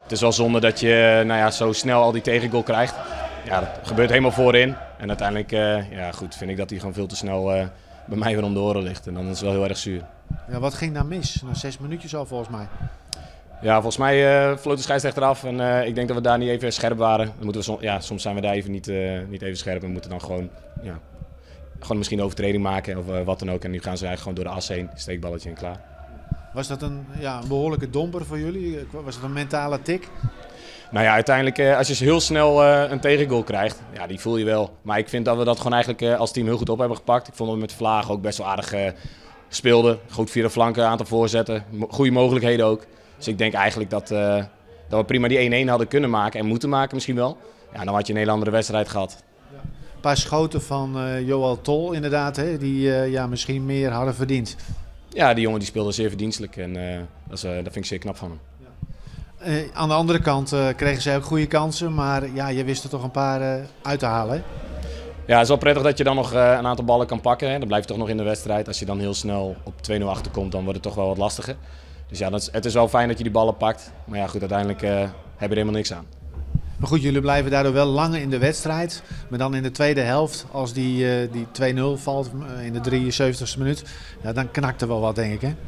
Het is wel zonde dat je zo snel al die tegengoal krijgt. Ja, dat gebeurt helemaal voorin. En uiteindelijk vind ik dat hij gewoon veel te snel bij mij weer om de oren ligt. En dan is het wel heel erg zuur. Ja, wat ging daar mis? 6 minuutjes al volgens mij. Ja, volgens mij floot de scheidsrechter af en ik denk dat we daar niet even scherp waren. Dan moeten we soms zijn we daar even niet even scherp en moeten dan gewoon misschien een overtreding maken of wat dan ook. En nu gaan ze eigenlijk gewoon door de as heen, steekballetje en klaar. Was dat een behoorlijke domper voor jullie? Was het een mentale tik? Nou ja, uiteindelijk als je heel snel een tegengoal krijgt, ja, die voel je wel. Maar ik vind dat we dat gewoon eigenlijk als team heel goed op hebben gepakt. Ik vond dat we met Vlaag ook best wel aardig speelden. Goed via de flanken, een aantal voorzetten, goede mogelijkheden ook. Dus ik denk eigenlijk dat we prima die 1-1 hadden kunnen maken en moeten maken misschien wel. Ja, dan had je een hele andere wedstrijd gehad. Een paar schoten van Joël Tol inderdaad, hè, die misschien meer hadden verdiend. Ja, die jongen die speelde zeer verdienstelijk en dat vind ik zeer knap van hem. Aan de andere kant kregen zij ook goede kansen, maar ja, je wist er toch een paar uit te halen. Hè? Ja, het is wel prettig dat je dan nog een aantal ballen kan pakken. Hè. Dan blijf je toch nog in de wedstrijd. Als je dan heel snel op 2-0 achterkomt, dan wordt het toch wel wat lastiger. Dus ja, het is wel fijn dat je die ballen pakt. Maar ja, goed, uiteindelijk heb je er helemaal niks aan. Maar goed, jullie blijven daardoor wel langer in de wedstrijd. Maar dan in de tweede helft, als die 2-0 valt in de 73e minuut, ja, dan knakt er wel wat, denk ik, hè?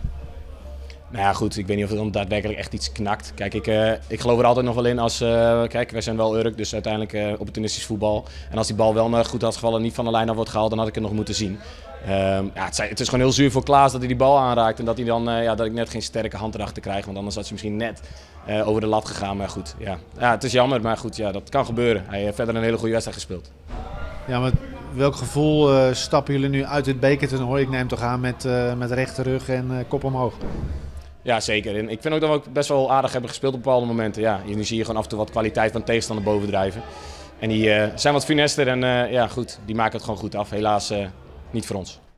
Nou ja, goed, ik weet niet of er dan daadwerkelijk echt iets knakt. Kijk, ik geloof er altijd nog wel in als... kijk, wij zijn wel Urk, dus uiteindelijk opportunistisch voetbal. En als die bal wel goed had gevallen en niet van de lijn af wordt gehaald, dan had ik het nog moeten zien. Het is gewoon heel zuur voor Klaas dat hij die bal aanraakt. En dat hij dan, dat ik net geen sterke hand erachter krijg. Want anders had hij misschien net over de lat gegaan. Maar goed, ja, het is jammer. Maar goed, ja, dat kan gebeuren. Hij heeft verder een hele goede wedstrijd gespeeld. Ja, maar welk gevoel stappen jullie nu uit het bekertoernooi? Ik neem toch aan met rechte rug en kop omhoog. Ja, zeker. En ik vind ook dat we ook best wel aardig hebben gespeeld op bepaalde momenten. Ja, nu zie je gewoon af en toe wat kwaliteit van tegenstander bovendrijven. En die zijn wat funester en goed, die maken het gewoon goed af. Helaas niet voor ons.